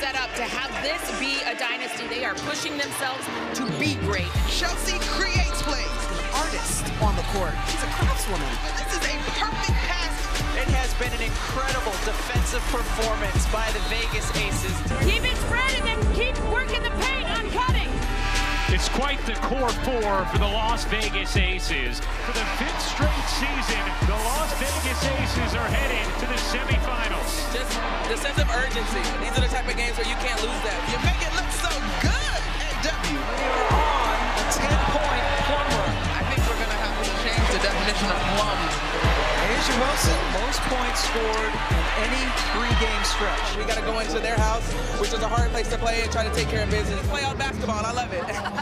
set up to have this be a dynasty. They are pushing themselves to be great. Chelsea creates plays. The artist on the court. She's a craftswoman. This is a perfect pass. It has been an incredible defensive performance by the Vegas Aces. Keep it spread and then keep working the paint on cutting. It's quite the core four for the Las Vegas Aces. For the 5th straight season, the Las Vegas Aces are headed to the semifinals. Just the sense of urgency. These are the type of games where you can't lose that. You make it look so good at W. We are on a 10-point plum run. I think we're going to have to change the definition of plum. Asia Wilson, most points scored in any 3-game stretch. We got to go into their house, which is a hard place to play, and try to take care of business. Play out basketball. I love it.